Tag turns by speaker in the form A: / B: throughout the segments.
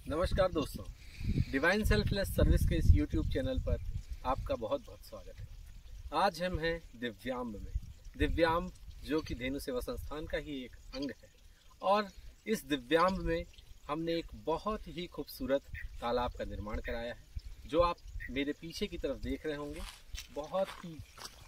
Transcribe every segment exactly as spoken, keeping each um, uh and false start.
A: नमस्कार दोस्तों, divine selfless service के इस यूट्यूब चैनल पर आपका बहुत बहुत स्वागत है। आज हम हैं दिव्यांब में। दिव्यांब जो कि धेनु सेवा संस्थान का ही एक अंग है और इस दिव्यांब में हमने एक बहुत ही खूबसूरत तालाब का निर्माण कराया है जो आप मेरे पीछे की तरफ देख रहे होंगे। बहुत ही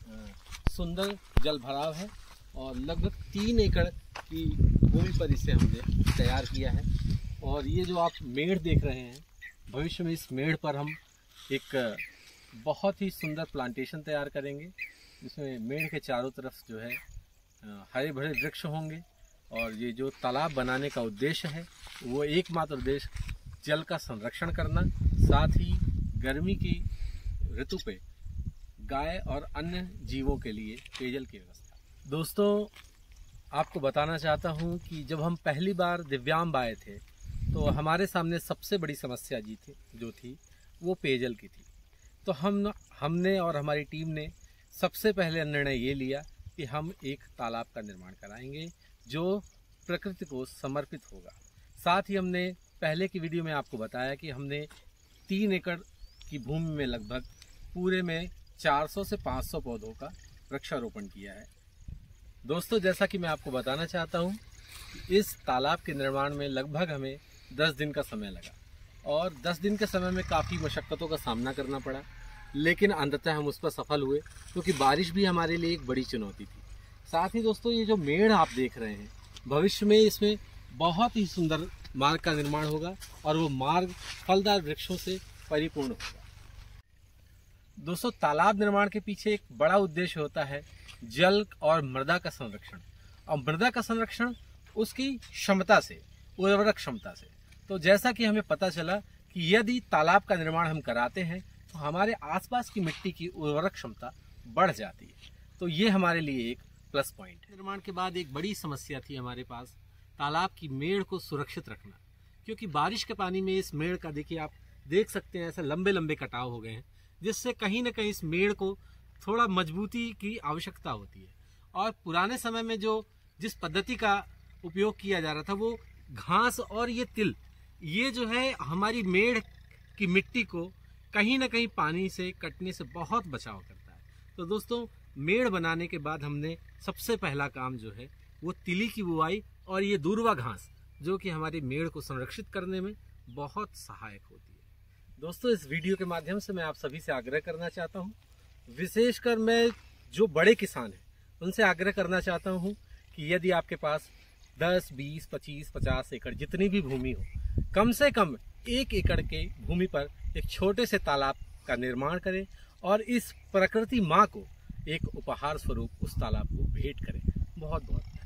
A: सुंदर जल भराव है और लगभग तीन एकड़ की भूमि पर इसे हमने तैयार किया है। और ये जो आप मेड़ देख रहे हैं, भविष्य में इस मेड़ पर हम एक बहुत ही सुंदर प्लांटेशन तैयार करेंगे जिसमें मेड़ के चारों तरफ जो है हरे भरे वृक्ष होंगे। और ये जो तालाब बनाने का उद्देश्य है वो एकमात्र उद्देश्य जल का संरक्षण करना, साथ ही गर्मी की ऋतु पे गाय और अन्य जीवों के लिए पेयजल की व्यवस्था। दोस्तों, आपको बताना चाहता हूँ कि जब हम पहली बार दिव्यांब आए थे तो हमारे सामने सबसे बड़ी समस्या जी थी जो थी वो पेयजल की थी। तो हम हमने और हमारी टीम ने सबसे पहले निर्णय ये लिया कि हम एक तालाब का निर्माण कराएंगे जो प्रकृति को समर्पित होगा। साथ ही हमने पहले की वीडियो में आपको बताया कि हमने तीन एकड़ की भूमि में लगभग पूरे में चार सौ से पाँच सौ पौधों का वृक्षारोपण किया है। दोस्तों, जैसा कि मैं आपको बताना चाहता हूँ, इस तालाब के निर्माण में लगभग हमें दस दिन का समय लगा और दस दिन के समय में काफ़ी मशक्क़तों का सामना करना पड़ा, लेकिन अंततः हम उस पर सफल हुए क्योंकि बारिश भी हमारे लिए एक बड़ी चुनौती थी। साथ ही दोस्तों, ये जो मेड़ आप देख रहे हैं, भविष्य में इसमें बहुत ही सुंदर मार्ग का निर्माण होगा और वो मार्ग फलदार वृक्षों से परिपूर्ण होगा। दोस्तों, तालाब निर्माण के पीछे एक बड़ा उद्देश्य होता है जल और मृदा का संरक्षण। और मृदा का संरक्षण उसकी क्षमता से, उर्वरक क्षमता से। तो जैसा कि हमें पता चला कि यदि तालाब का निर्माण हम कराते हैं तो हमारे आसपास की मिट्टी की उर्वरक क्षमता बढ़ जाती है। तो ये हमारे लिए एक प्लस पॉइंट है। निर्माण के बाद एक बड़ी समस्या थी हमारे पास तालाब की मेड़ को सुरक्षित रखना, क्योंकि बारिश के पानी में इस मेड़ का देखिए आप देख सकते हैं ऐसे लंबे लंबे कटाव हो गए हैं, जिससे कहीं ना कहीं इस मेड़ को थोड़ा मजबूती की आवश्यकता होती है। और पुराने समय में जो जिस पद्धति का उपयोग किया जा रहा था वो घास और ये तिल, ये जो है हमारी मेड़ की मिट्टी को कहीं ना कहीं पानी से कटने से बहुत बचाव करता है। तो दोस्तों, मेड़ बनाने के बाद हमने सबसे पहला काम जो है वो तिली की बुआई और ये दूर्वा घास जो कि हमारी मेड़ को संरक्षित करने में बहुत सहायक होती है। दोस्तों, इस वीडियो के माध्यम से मैं आप सभी से आग्रह करना चाहता हूँ, विशेषकर मैं जो बड़े किसान हैं उनसे आग्रह करना चाहता हूँ कि यदि आपके पास दस, बीस, पच्चीस, पचास एकड़ जितनी भी भूमि हो, कम से कम एक एकड़ के भूमि पर एक छोटे से तालाब का निर्माण करें और इस प्रकृति माँ को एक उपहार स्वरूप उस तालाब को भेंट करें। बहुत बहुत